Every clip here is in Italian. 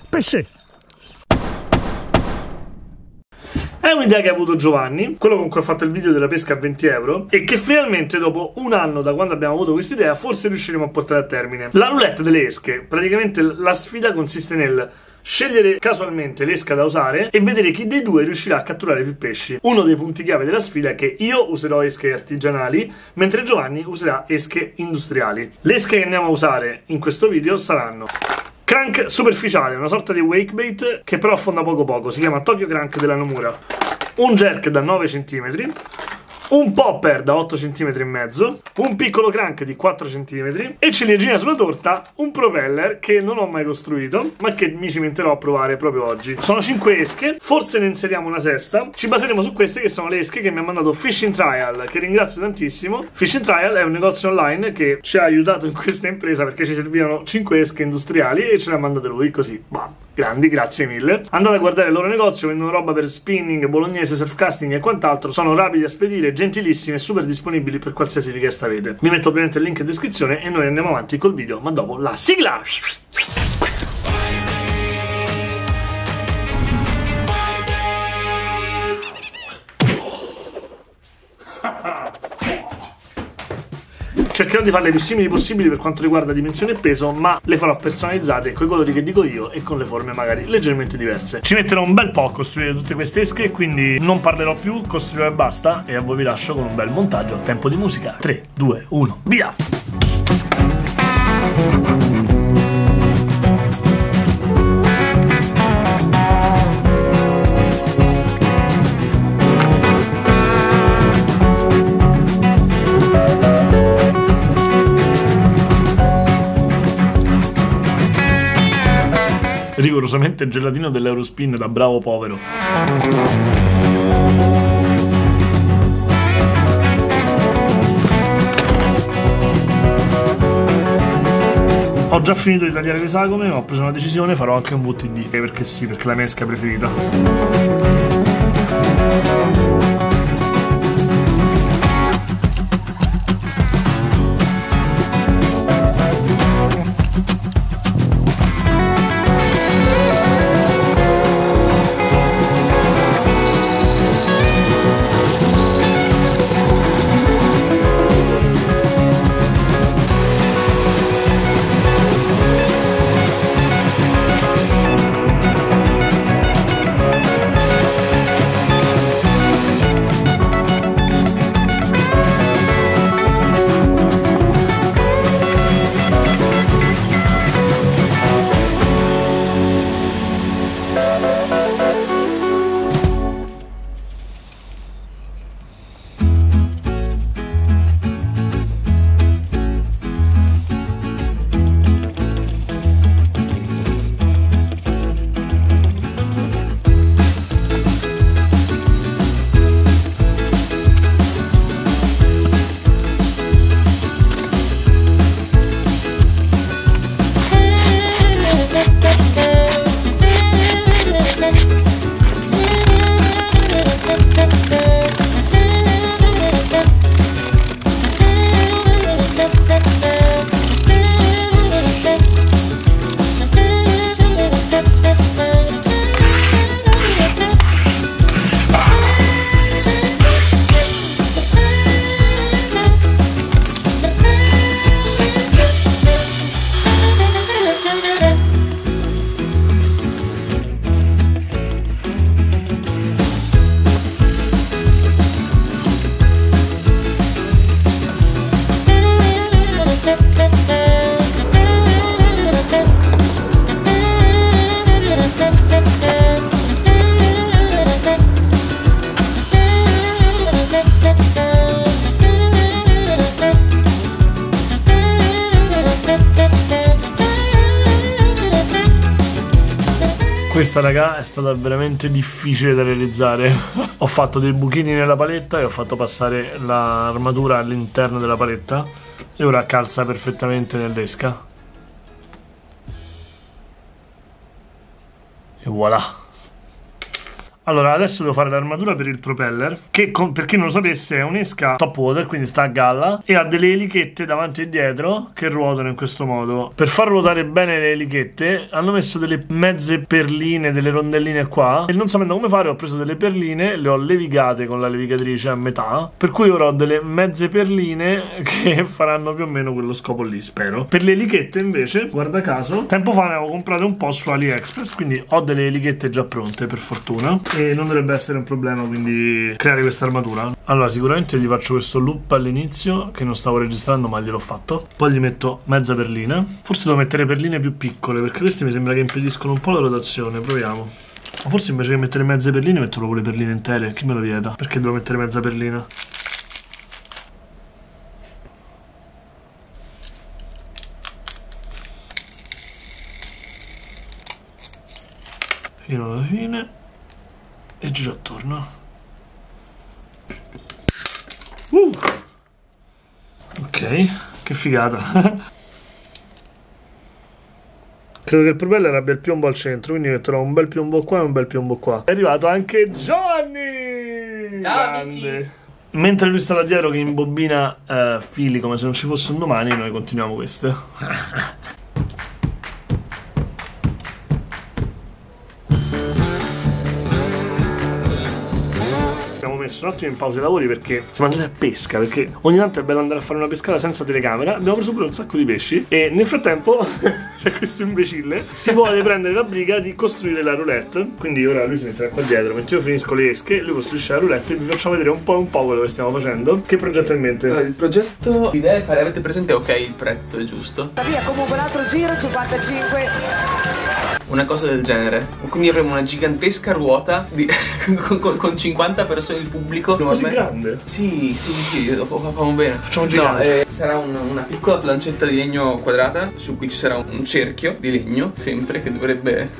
pesce. È un'idea che ha avuto Giovanni, quello con cui ho fatto il video della pesca a 20 euro, e che finalmente dopo un anno da quando abbiamo avuto questa idea forse riusciremo a portare a termine. La roulette delle esche, praticamente la sfida consiste nel scegliere casualmente l'esca da usare e vedere chi dei due riuscirà a catturare più pesci. Uno dei punti chiave della sfida è che io userò esche artigianali, mentre Giovanni userà esche industriali. Le esche che andiamo a usare in questo video saranno crank superficiale, una sorta di wakebait che però affonda poco poco, si chiama Tokyo Crank della Nomura, un jerk da 9 cm, un popper da 8 cm e mezzo, un piccolo crank di 4 cm e ciliegina sulla torta, un propeller che non ho mai costruito ma che mi cimenterò a provare proprio oggi. Sono 5 esche, forse ne inseriamo una sesta. Ci baseremo su queste che sono le esche che mi ha mandato Fishing Trial, che ringrazio tantissimo. Fishing Trial è un negozio online che ci ha aiutato in questa impresa perché ci servivano 5 esche industriali e ce le ha mandate lui così. Bam. Grandi, grazie mille. Andate a guardare il loro negozio, vendono roba per spinning, bolognese, surfcasting e quant'altro. Sono rapidi a spedire, gentilissimi e super disponibili per qualsiasi richiesta avete. Vi metto ovviamente il link in descrizione e noi andiamo avanti col video, ma dopo la sigla! Cercherò di farle più simili possibili per quanto riguarda dimensione e peso, ma le farò personalizzate con i colori che dico io e con le forme magari leggermente diverse. Ci metterò un bel po' a costruire tutte queste esche, quindi non parlerò più, costruirò e basta, e a voi vi lascio con un bel montaggio a tempo di musica. 3, 2, 1, via! Rigorosamente gelatino dell'Eurospin da bravo povero. Ho già finito di tagliare le sagome, ho preso una decisione, farò anche un VTD, perché sì, perché è la mia esca preferita. Questa, raga, è stata veramente difficile da realizzare. Ho fatto dei buchini nella paletta e ho fatto passare l'armatura all'interno della paletta e ora calza perfettamente nell'esca. E voilà. Allora, adesso devo fare l'armatura per il propeller, che per chi non lo sapesse è un'esca top water, quindi sta a galla, e ha delle elichette davanti e dietro che ruotano in questo modo. Per far ruotare bene le elichette hanno messo delle mezze perline, delle rondelline qua, e non sapendo come fare ho preso delle perline, le ho levigate con la levigatrice a metà, per cui ora ho delle mezze perline che faranno più o meno quello scopo lì, spero. Per le elichette invece, guarda caso, tempo fa ne avevo comprate un po' su AliExpress, quindi ho delle elichette già pronte per fortuna, e non dovrebbe essere un problema quindi creare questa armatura. Allora, sicuramente gli faccio questo loop all'inizio che non stavo registrando ma gliel'ho fatto, poi gli metto mezza perlina. Forse devo mettere perline più piccole perché queste mi sembra che impediscono un po' la rotazione. Proviamo. Ma forse invece che mettere mezze perline metto proprio le perline intere. Chi me lo vieta? Perché devo mettere mezza perlina? Fino alla fine e giro attorno. Ok, che figata. Credo che il propeller abbia il piombo al centro, quindi metterò un bel piombo qua e un bel piombo qua. È arrivato anche Giovanni! Ciao amici! Mentre lui sta là dietro che imbobina fili come se non ci fosse un domani, noi continuiamo questo. Messo un attimo in pausa i lavori perché siamo andati a pesca, perché ogni tanto è bello andare a fare una pescata senza telecamera. Abbiamo preso pure un sacco di pesci e nel frattempo c'è questo imbecille si vuole prendere la briga di costruire la roulette, quindi ora lui si metterà qua dietro mentre io finisco le esche, lui costruisce la roulette e vi facciamo vedere un po' quello che stiamo facendo. Che progetto hai in mente? Il progetto, l'idea è fare, avete presente, ok, il prezzo è giusto, via comunque un altro giro 55, una cosa del genere. Quindi avremo una gigantesca ruota con 50 persone di pubblico. Così grande? Sì, lo facciamo bene. Facciamo gigante. No, sarà una piccola plancetta di legno quadrata su cui ci sarà un cerchio di legno sempre che dovrebbe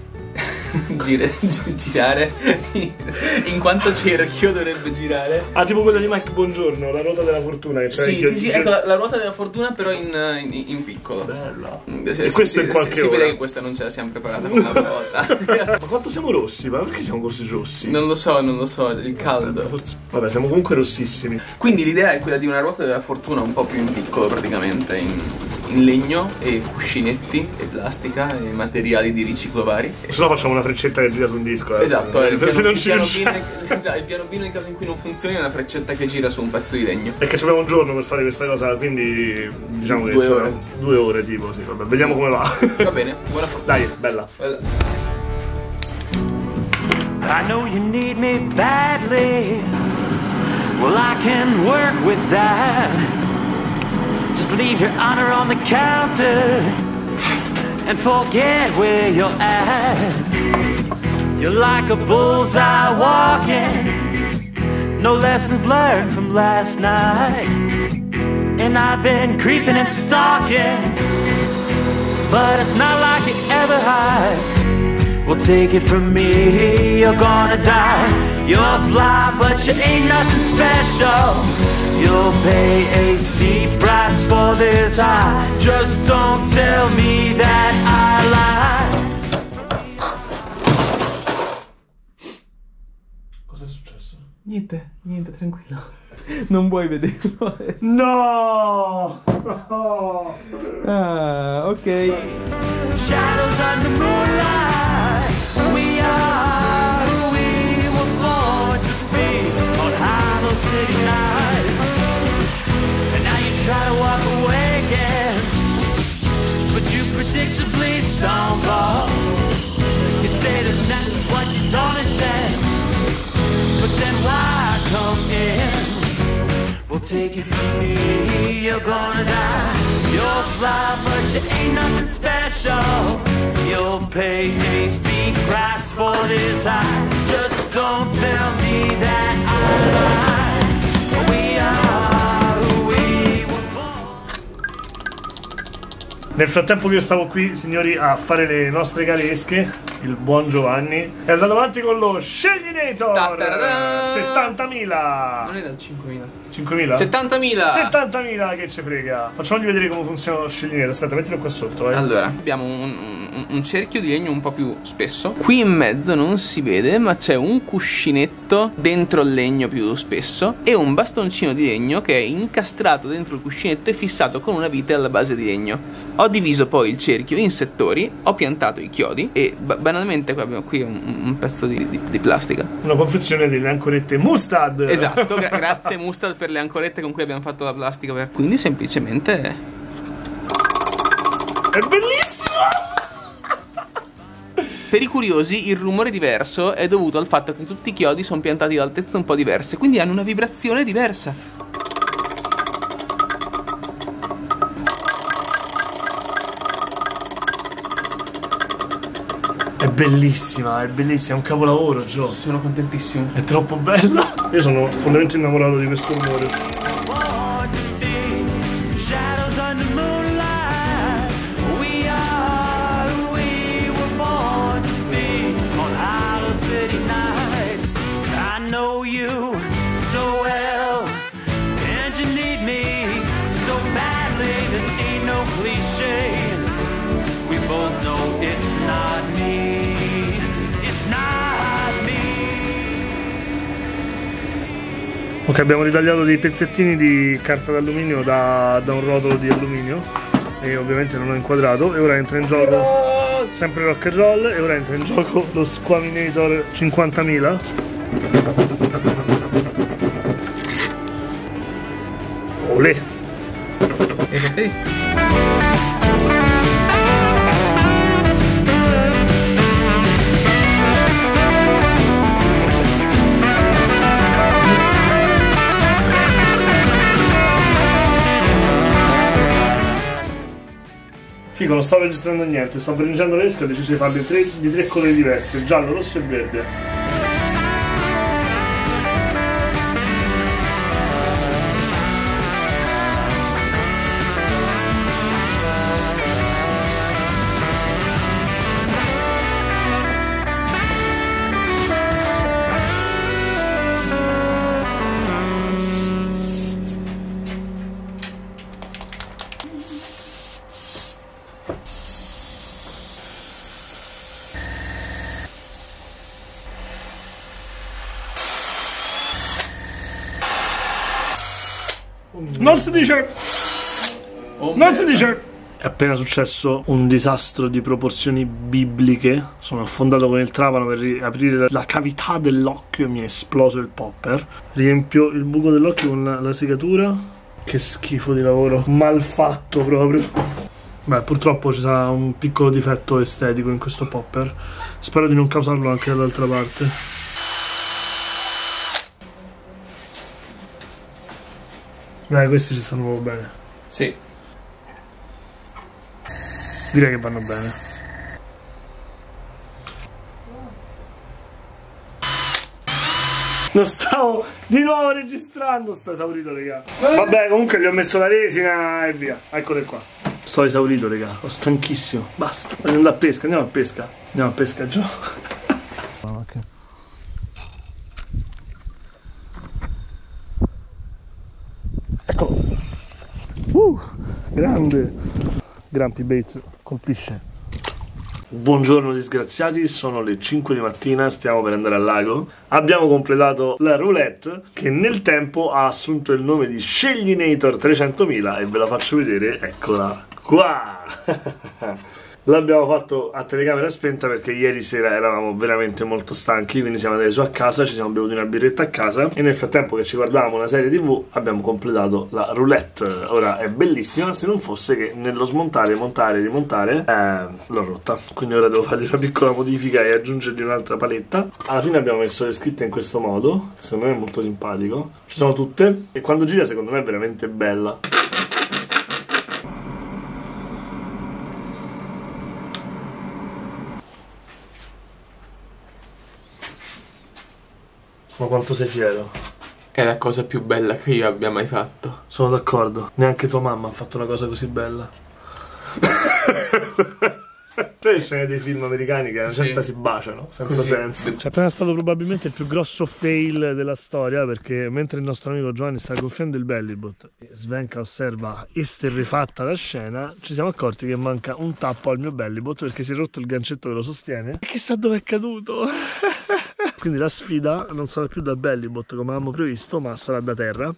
girare in quanto cerchio dovrebbe girare. Ah, tipo quella di Mike Bongiorno, la ruota della fortuna che c'è. Sì, ecco la ruota della fortuna però in piccolo. Bella. E questo in qualche ora. Si vede che questa non ce la siamo preparata come una volta. Ma quanto siamo rossi? Ma perché siamo così rossi? Non lo so, il caldo. Forse... Vabbè, siamo comunque rossissimi. Quindi l'idea è quella di una ruota della fortuna un po' più in piccolo praticamente, in legno e cuscinetti e plastica e materiali di riciclo vari. Se no facciamo una freccetta che gira su un disco. Esatto, il piano B nel caso in cui non funzioni è una freccetta che gira su un pezzo di legno. E che ci abbiamo un giorno per fare questa cosa, quindi diciamo che 2 ore. 2 ore tipo, sì, vabbè, vediamo come va. Va bene, buona fortuna. Dai, bella. I know you need me badly. Well, I can work with that. Just leave your honor on the counter and forget where you're at. You're like a bullseye walking, no lessons learned from last night. And I've been creeping and stalking, but it's not like you ever hide. Well, take it from me, you're gonna die. You're fly, but you ain't nothing special. You'll pay a steep price for this high. Just don't tell me that I lie. Cos'è successo? Niente, tranquillo. Non vuoi vederlo adesso? No! Ah, ok. Shadows under moonlight. We are who we were born to be on Hollow City nights. And now you try to walk away again, but you predictably stumble. You say this is what you don't intend, but then why come in? Well, take it from me, you're gonna die. You'll fly, but you ain't nothing special. You'll pay a steep price for this high. Just don't tell me that I lied. We are who we were born. Nel frattempo che io stavo qui, signori, a fare le nostre galesche, il buon Giovanni è andato avanti con lo Sceglinator. 70.000. Non era il 5.000. 5.000? 70.000. 70.000, che ci frega. Facciamogli vedere come funziona lo Sceglinator. Aspetta, mettilo qua sotto, vai. Allora, abbiamo un cerchio di legno un po' più spesso. Qui in mezzo non si vede, ma c'è un cuscinetto dentro il legno più spesso e un bastoncino di legno che è incastrato dentro il cuscinetto e fissato con una vite alla base di legno. Ho diviso poi il cerchio in settori, ho piantato i chiodi e banalmente abbiamo qui un pezzo di plastica. Una confezione delle ancorette Mustad. Esatto, grazie Mustad per le ancorette con cui abbiamo fatto la plastica. Quindi semplicemente... È bellissimo! Per i curiosi il rumore diverso è dovuto al fatto che tutti i chiodi sono piantati ad altezze un po' diverse, quindi hanno una vibrazione diversa. È bellissima, è un capolavoro, Gio. Sono contentissimo. È troppo bella. Io sono fondamentalmente innamorato di questo rumore. Ok, abbiamo ritagliato dei pezzettini di carta d'alluminio da un rotolo di alluminio e ovviamente non ho inquadrato e ora entra in gioco sempre rock and roll e ora entra in gioco lo Squaminator 50.000. Olè! Fico, non sto registrando niente, sto prendendo l'esca e ho deciso di farle di tre colori diversi, giallo, rosso e verde. Non si dice! Non si dice! È appena successo un disastro di proporzioni bibliche. Sono affondato con il trapano per riaprire la cavità dell'occhio e mi è esploso il popper. Riempio il buco dell'occhio con la segatura. Che schifo di lavoro. Mal fatto proprio. Beh, purtroppo ci sarà un piccolo difetto estetico in questo popper. Spero di non causarlo anche dall'altra parte. Questi ci stanno proprio bene. Sì. Direi che vanno bene. Non stavo di nuovo registrando, sto esaurito, raga. Vabbè, comunque gli ho messo la resina e via. Eccole qua. Sto esaurito, raga. Sto stanchissimo. Basta. Voglio andare a pesca. Andiamo a pesca. Andiamo a pesca, Gio. Ok. Ecco. Grande. Grumpy Baits colpisce. Buongiorno disgraziati, sono le 5 di mattina, stiamo per andare al lago. Abbiamo completato la roulette che nel tempo ha assunto il nome di Sceglinator 300.000 e ve la faccio vedere, eccola qua. L'abbiamo fatto a telecamera spenta perché ieri sera eravamo veramente molto stanchi, quindi siamo andati su a casa, ci siamo bevuti una birretta a casa e nel frattempo che ci guardavamo una serie TV abbiamo completato la roulette. Ora è bellissima, se non fosse che nello smontare, montare, rimontare l'ho rotta, quindi ora devo fargli una piccola modifica e aggiungergli un'altra paletta. Alla fine abbiamo messo le scritte in questo modo, secondo me è molto simpatico, ci sono tutte e quando gira secondo me è veramente bella. Ma quanto sei fiero? È la cosa più bella che io abbia mai fatto. Sono d'accordo. Neanche tua mamma ha fatto una cosa così bella. Sai scene dei film americani che a una certa si baciano, senza senso. C'è appena stato probabilmente il più grosso fail della storia, perché mentre il nostro amico Giovanni sta gonfiando il bellybot e Svenka osserva esterrefatta la scena, ci siamo accorti che manca un tappo al mio bellybot perché si è rotto il gancetto che lo sostiene e chissà dove è caduto. Quindi la sfida non sarà più da bellybot come avevamo previsto, ma sarà da terra.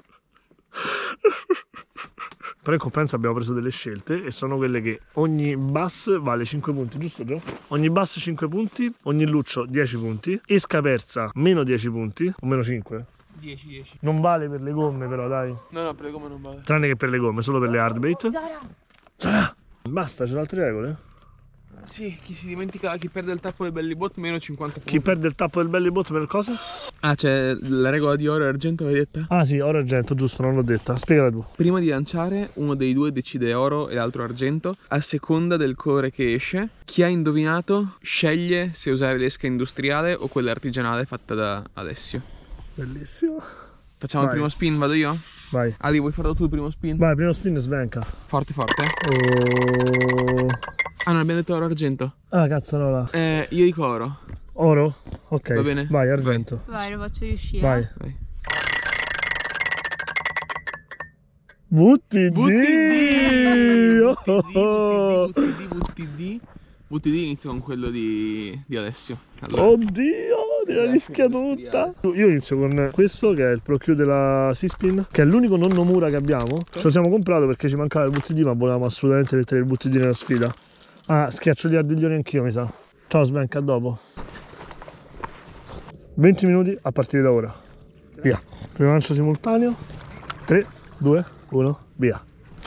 Però in compenso abbiamo preso delle scelte e sono quelle che ogni bus vale 5 punti, giusto Gio? Ogni bus 5 punti, ogni luccio 10 punti, esca persa meno 10 punti, o meno 5? 10. Non vale per le gomme però, dai. No, per le gomme non vale. Tranne che per le gomme, solo per le hardbait. Zara! Basta, c'è altre regole? Sì, chi si dimentica, chi perde il tappo del bellybot meno 50 punti. Chi perde il tappo del bellybot per cosa? Ah, c'è la regola di oro e argento, l'hai detta? Ah sì, oro e argento, giusto, non l'ho detta. Spiegala tu. Prima di lanciare, uno dei due decide oro e l'altro argento, a seconda del colore che esce. Chi ha indovinato sceglie se usare l'esca industriale o quella artigianale fatta da Alessio. Bellissimo. Facciamo Vai. il primo spin, vado io? Vai. Ali, vuoi farlo tu il primo spin? Vai, primo spin Svenka. Forte. Oh. Ah, non abbiamo detto oro argento. Ah, cazzo, no, là. Io dico oro. Oro? Ok. Va bene? Vai, argento. Vai, lo faccio riuscire. Vai. Vai. VTD inizia con quello di Alessio. Allora. Oddio, la rischia tutta. Io inizio con questo che è il ProQ della Seaspin, che è l'unico non Nomura che abbiamo. Ce lo siamo comprato perché ci mancava il VTD, ma volevamo assolutamente mettere il VTD nella sfida. Ah, schiaccio gli ardiglioni anch'io, mi sa. Ciao Svenka, a dopo. 20 minuti a partire da ora. Via. Primo lancio simultaneo. 3, 2, 1, via.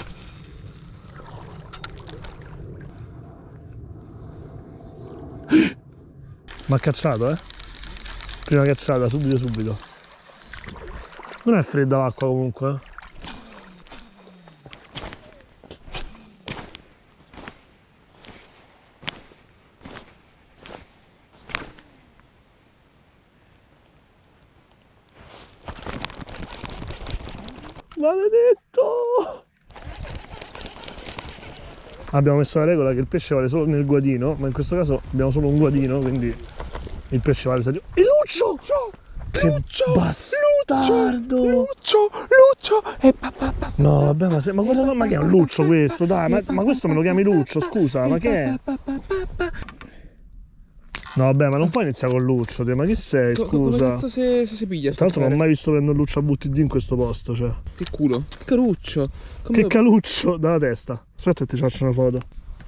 Ma cacciato, eh? Prima cacciata, subito. Non è fredda l'acqua comunque, eh? Maledetto! Abbiamo messo la regola che il pesce vale solo nel guadino, ma in questo caso abbiamo solo un guadino, quindi il pesce vale serio. E Luccio! Che bastardo! Luccio! No, vabbè, ma guarda, ma che è un Luccio questo? Dai, ma questo me lo chiami Luccio, scusa, ma che è? No, vabbè, ma non puoi iniziare con Luccio, te, ma chi sei, scusa? Come se si piglia? Tra l'altro non ho mai visto prendere un Luccio a VTD in questo posto, cioè. Che culo. Che caruccio. Come Che lo... caluccio dalla testa. Aspetta che ti faccio una foto.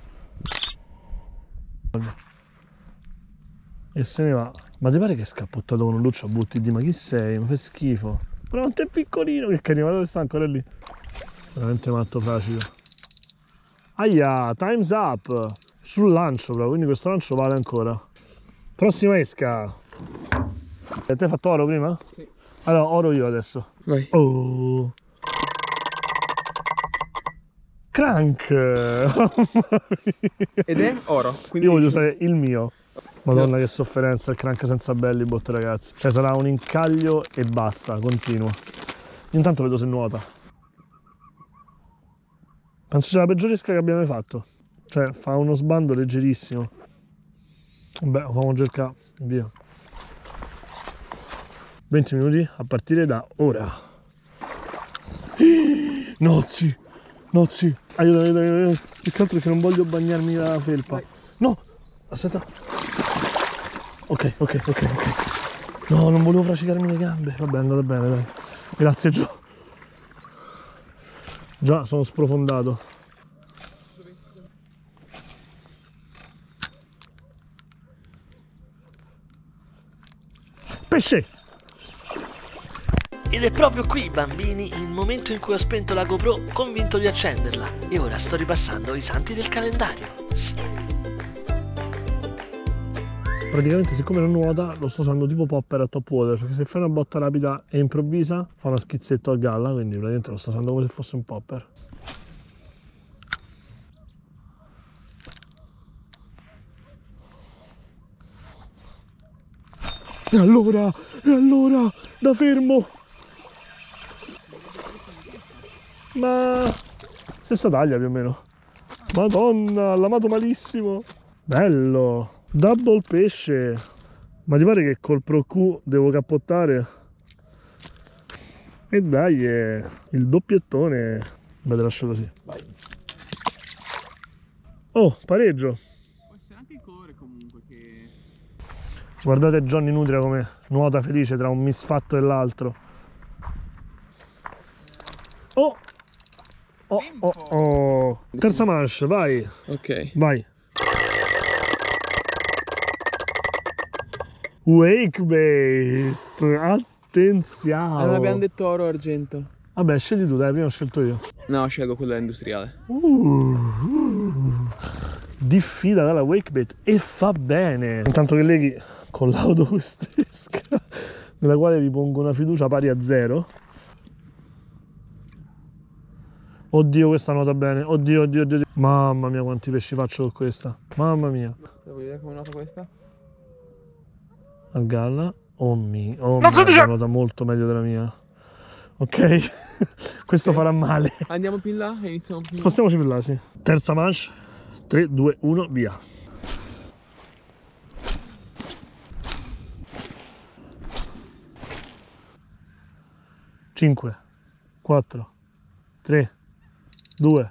E se ne va. Ma ti pare che è scappottato con un Luccio a VTD? Ma chi sei? Ma fai schifo. Ma non te piccolino, che carino, dove sta ancora lì? Veramente matto facile. Aia, time's up. Sul lancio però, quindi questo lancio vale ancora. Prossima esca. Te hai fatto oro prima? Sì. Allora, oro io adesso. Vai. Oh. Crank. Ed è oro. Quindi Io voglio usare il mio. Madonna che sofferenza, il crank senza bellybot, ragazzi. Cioè sarà un incaglio e basta, continuo. Intanto vedo se nuota. Penso sia la peggiore esca che abbiamo mai fatto. Cioè fa uno sbando leggerissimo. Vabbè, lo facciamo cercare, via. 20 minuti a partire da ora. Nozzi, aiuto. Più che altro perché non voglio bagnarmi la felpa. No, aspetta. Ok. No, non volevo fracicarmi le gambe. Vabbè, è andata bene, dai. Grazie, Gio. Già, sono sprofondato. Pesce! Ed è proprio qui, bambini, il momento in cui ho spento la GoPro convinto di accenderla. E ora sto ripassando i santi del calendario. Sì. Praticamente, siccome non nuota, lo sto usando tipo popper a top water, perché se fai una botta rapida e improvvisa fa una schizzetto a galla, quindi praticamente lo sto usando come se fosse un popper. E allora, da fermo! Ma stessa taglia più o meno. Madonna, l'ha amato malissimo. Bello! Double pesce! Ma ti pare che col Pro Q devo cappottare? E dai, il doppiettone. Beh, te lascio così. Vai. Oh, pareggio! Può essere anche il colore comunque che... Guardate Johnny Nutria come nuota felice tra un misfatto e l'altro. Oh! Oh, oh, oh! Terza manche, vai! Ok. Vai! Wakebait! Attenzione! Allora abbiamo detto oro o argento. Vabbè, scegli tu, dai, prima ho scelto io. No, scelgo quella industriale. Diffida dalla Wakebait e fa bene. Intanto che leghi con l'autostesca, nella quale vi pongo una fiducia pari a 0. Oddio, questa nota bene. Oddio, oddio, oddio. Mamma mia, quanti pesci faccio con questa. Mamma mia. Vuoi vedere come nota questa? A galla. Oh mio. Oh, mia, nota molto meglio della mia. Ok. Questo farà male. Andiamo più in là e iniziamo più in là. Spostiamoci più là, sì. Terza manche. 3, 2, 1, via. Cinque, 4, 3, 2.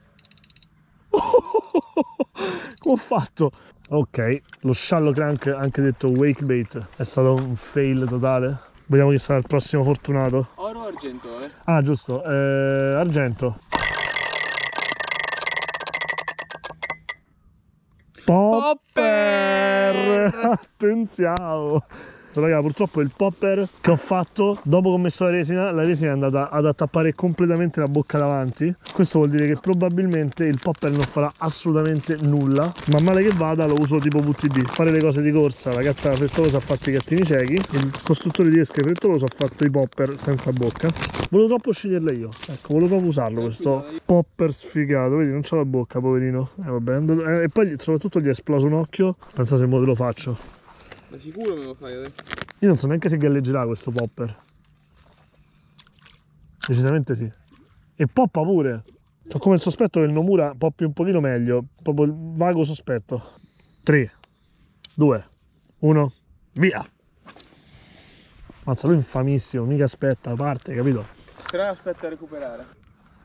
Come ho fatto? Ok, lo sciallo crank, anche detto wakebait, è stato un fail totale. Vediamo chi sarà il prossimo fortunato. Oro o argento, Ah, giusto, argento. Popper! Attenzione! Raga, purtroppo il popper che ho fatto dopo che ho messo la resina è andata ad attappare completamente la bocca davanti. Questo vuol dire che probabilmente il popper non farà assolutamente nulla, ma male che vada lo uso tipo VTD. Fare le cose di corsa, la gatta frettolosa ha fatto i gattini ciechi, il costruttore di esche frettoloso ha fatto i popper senza bocca. Volevo troppo sceglierle io, ecco, volevo proprio usarlo questo popper sfigato, vedi, non c'ha la bocca, poverino. Vabbè, e poi soprattutto gli è esploso un occhio, pensa se mo te lo faccio. Da sicuro me lo fai adesso? Io non so neanche se galleggerà questo popper. Decisamente sì. E poppa pure. Ho come il sospetto che il Nomura poppi un pochino meglio. Proprio il vago sospetto. 3, 2, 1, via. Mazza, lui è infamissimo, mica aspetta, parte, capito? Però aspetta a recuperare.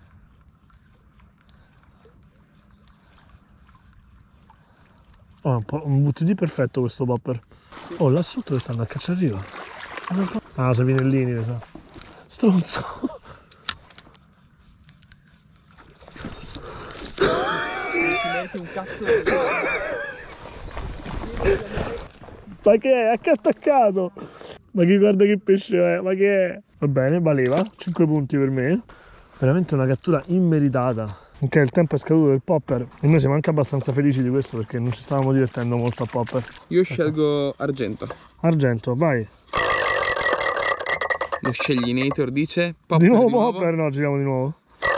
Oh, un VTD perfetto questo popper. Sì. Oh, là sotto dove stanno a cacciarriva? Ah, sono i vinellini, mi sa. Stronzo. Un cazzo. Ma che è? A che ha attaccato? Ma che guarda che pesce è? Ma che è? Va bene, valeva. 5 punti per me. Veramente una cattura immeritata. Ok, il tempo è scaduto del popper e noi siamo anche abbastanza felici di questo perché non ci stavamo divertendo molto a popper. Io scelgo argento. Argento, vai. Lo sceglinator dice popper di nuovo popper? No, giriamo di nuovo.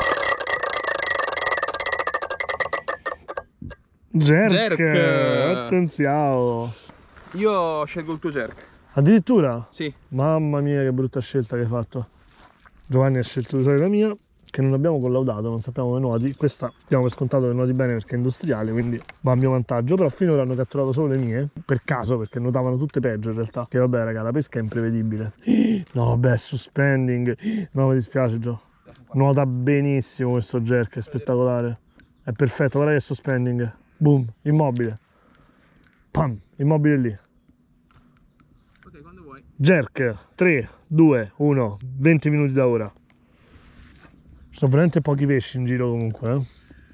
Jerk. Attenzione. Io scelgo il tuo jerk. Addirittura? Sì. Mamma mia che brutta scelta che hai fatto. Giovanni ha scelto di usare la mia, che non abbiamo collaudato, non sappiamo le nuoti. Questa diamo per scontato le nuoti bene perché è industriale, quindi va a mio vantaggio. Però finora hanno catturato solo le mie, per caso, perché nuotavano tutte peggio in realtà. Che vabbè raga, la pesca è imprevedibile. No vabbè, suspending. No, mi dispiace Gio. Nuota benissimo questo jerk, è spettacolare. È perfetto, guarda che suspending. Boom, immobile. Pam, immobile lì. Ok, quando vuoi. Jerk, 3, 2, 1, 20 minuti da ora. Ci sono veramente pochi pesci in giro comunque, eh.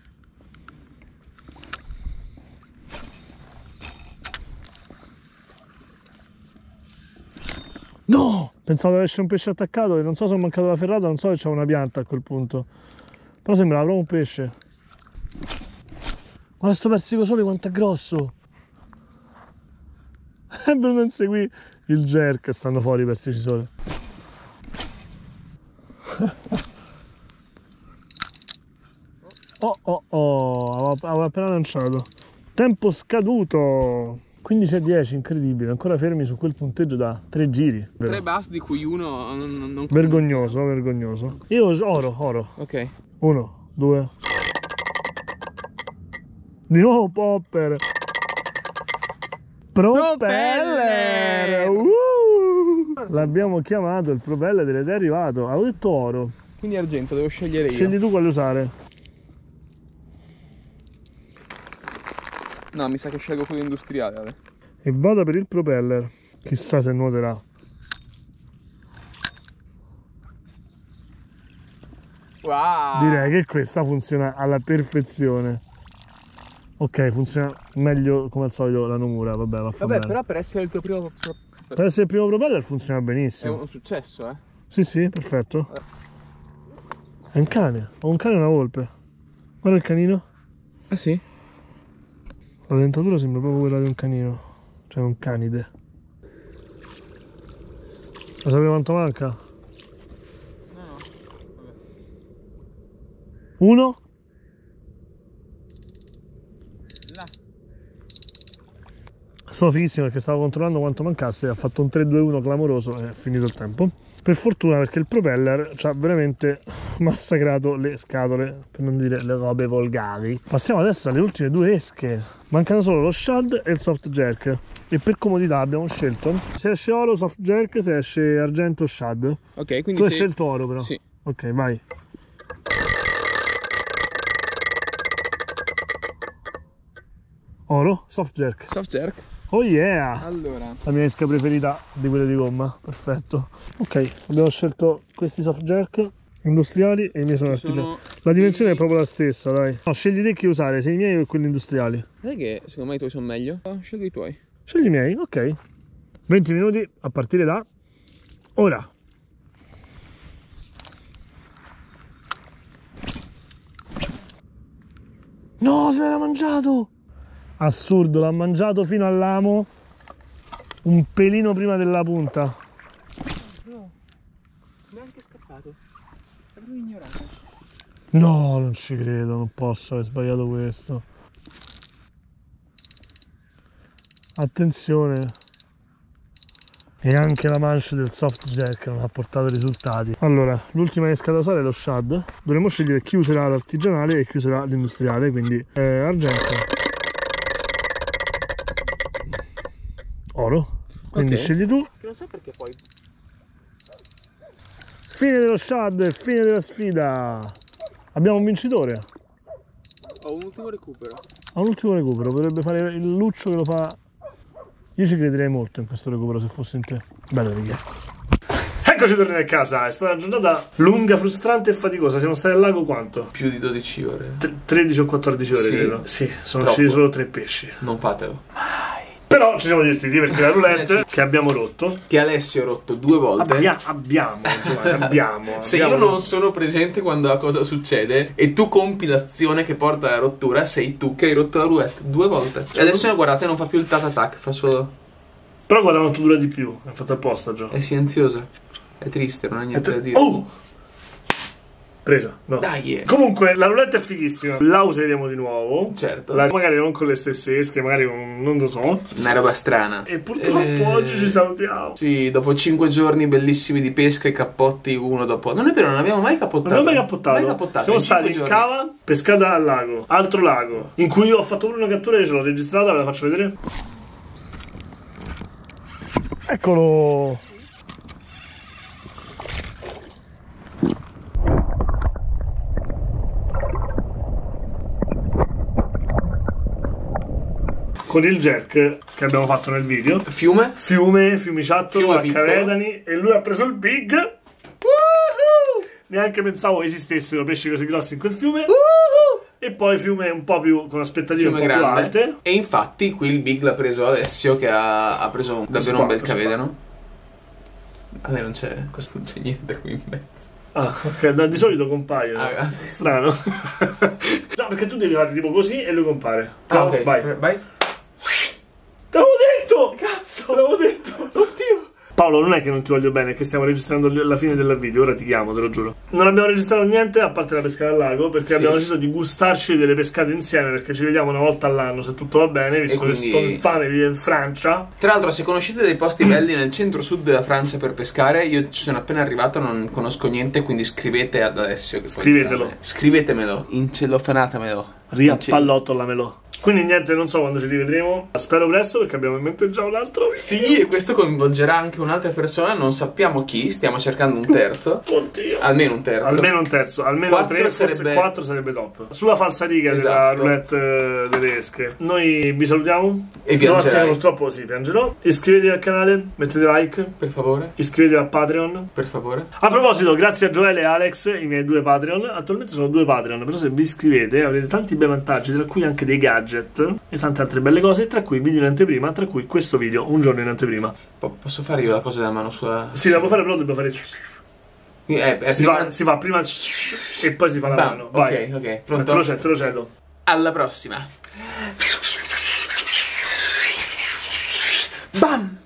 No! Pensavo di avesse un pesce attaccato e non so se ho mancato la ferrata, non so se c'è una pianta a quel punto. Però sembrava proprio un pesce. Guarda sto persico sole quanto è grosso! È venuto a inseguire il jerk, stanno fuori i persici sole. Avevo appena lanciato. Tempo scaduto! 15:10, incredibile, ancora fermi su quel punteggio da 3 giri. 3 bass di cui uno non vergognoso, vergognoso. Io oro. Ok. 1, 2. Di nuovo popper. Propeller! L'abbiamo chiamato il propeller ed è arrivato. Avevo detto oro. Quindi argento, devo scegliere io. Scegli tu quale usare. No, mi sa che scelgo quello industriale. Ale. E vado per il propeller. Chissà se nuoterà. Wow! Direi che questa funziona alla perfezione. Ok, funziona meglio come al solito la Nomura. Vabbè, va Vabbè, però per essere il tuo primo... Per essere il primo propeller funziona È benissimo. un successo, eh? Sì, sì, perfetto. È un cane. Ho un cane e una volpe. Guarda il canino. Ah sì? La dentatura sembra proprio quella di un canino. Cioè un canide. Lo sapete quanto manca? No, no. Vabbè. 1? Là. Sono fighissimo perché stavo controllando quanto mancasse. Ha fatto un 3-2-1 clamoroso e è finito il tempo. Per fortuna, perché il propeller ci ha veramente massacrato le scatole, per non dire le robe volgari. Passiamo adesso alle ultime due esche. Mancano solo lo shad e il soft jerk. E per comodità abbiamo scelto se esce oro soft jerk, se esce argento shad. Ok, quindi Tu hai scelto oro però? Sì. Ok, vai. Oro, soft jerk. Soft jerk. Oh yeah! Allora. La mia esca preferita di quelle di gomma, perfetto. Ok, abbiamo scelto questi soft jerk industriali e i miei sono artigiani. La dimensione è proprio la stessa, dai. No, scegli te che usare, se i miei o quelli industriali. Sai che secondo me i tuoi sono meglio? Scelgo i tuoi. Scegli i miei, ok. 20 minuti a partire da ora. No, se l'ha mangiato! Assurdo, l'ha mangiato fino all'amo, un pelino prima della punta. No, mi è anche scappato. È proprio ignorato. No, non ci credo, non posso aver sbagliato questo. Attenzione. E anche la manche del soft jerk non ha portato risultati. Allora, l'ultima esca da usare è lo shad. Dovremmo scegliere chi userà l'artigianale e chi userà l'industriale, quindi argento. Oro. Quindi scegli tu. Che non so perché poi. Fine dello shad, fine della sfida. Abbiamo un vincitore. Ho un ultimo recupero. Ha un ultimo recupero, potrebbe fare il Luccio che lo fa. Io ci crederei molto in questo recupero se fosse in te. Bello ragazzi. Eccoci tornati a casa, è stata una giornata lunga, frustrante e faticosa. Siamo stati al lago quanto? Più di 12 ore. 13 o 14 ore Sì. credo. Sì, sono Troppo. usciti solo 3 pesci. Non fatelo. Però ci siamo divertiti perché la roulette che abbiamo rotto. Che Alessio ha rotto 2 volte. Abbiamo. Se io non sono presente quando la cosa succede e tu compi l'azione che porta alla rottura, sei tu che hai rotto la roulette 2 volte. E adesso guardate, non fa più il tat-tac, fa solo. Però guarda quanto dura di più. È fatto apposta già. È silenziosa. È triste, non ha niente da dire. Oh! Presa, no. Dai! Comunque la roulette è fighissima. La useremo di nuovo. Certo. Magari non con le stesse esche, magari non lo so. Una roba strana. E purtroppo oggi ci salutiamo. Sì, dopo 5 giorni bellissimi di pesca e cappotti uno dopo. Non è vero, non abbiamo mai cappottato. Non abbiamo mai cappottato. Mai cappottato. Siamo in stati 5 in giorni. cava, pescata al lago, altro lago, in cui io ho fatto pure una cattura e ce l'ho registrata, ve la faccio vedere. Eccolo! Con il jerk che abbiamo fatto nel video. Fiume? Fiumiciattolo, Fiume a piccolo. Caredani, e lui ha preso il big. Neanche pensavo esistessero pesci così grossi in quel fiume. E poi fiume un po' più con aspettative Fiume un po' più grande. alte. E infatti qui il big l'ha preso Alessio che ha preso davvero un bel Questo qua. cavedano. A me non c'è niente qui in mezzo. Ah, ok, di solito compaiono. Ah, Strano. No, perché tu devi fare tipo così e lui compare. Ah, ok, Vai. vai. Te l'avevo detto! Cazzo! Te l'avevo detto! Oddio! Paolo, non è che non ti voglio bene, è che stiamo registrando la fine del video, ora ti chiamo, te lo giuro. Non abbiamo registrato niente a parte la pesca al lago, perché Sì. abbiamo deciso di gustarci delle pescate insieme, perché ci vediamo una volta all'anno se tutto va bene, visto quindi- che sto infame vive in Francia. Tra l'altro, se conoscete dei posti belli nel centro-sud della Francia per pescare, io ci sono appena arrivato, non conosco niente, quindi scrivete ad Alessio. Che poi Scrivetelo. scrivetemelo, incellofanatemelo. Riappallottolamelo. Quindi niente, non so quando ci rivedremo. Spero presto perché abbiamo in mente già un altro video. Sì, e questo coinvolgerà anche un'altra persona, non sappiamo chi, stiamo cercando un terzo. Oddio. Almeno un terzo. Almeno un terzo, almeno 4 3, forse sarebbe... 4 sarebbe top. Sulla falsariga della Esatto. roulette delle esche. Noi vi salutiamo. E piangerai. No, purtroppo sì, piangerò. Iscrivetevi al canale, mettete like. Per favore, Iscrivetevi al Patreon. per favore. A proposito, grazie a Gioele e Alex, i miei 2 Patreon. Attualmente sono 2 Patreon, però se vi iscrivete avrete tanti bei vantaggi, tra cui anche dei gadget e tante altre belle cose, tra cui video in anteprima, tra cui questo video un giorno in anteprima. Posso fare io la cosa della mano sulla... Sì, la può fare, però dobbiamo fare... prima... Si fa prima e poi si fa la mano. Vai. Ok, pronto? Te lo cedo. Alla prossima. Bam!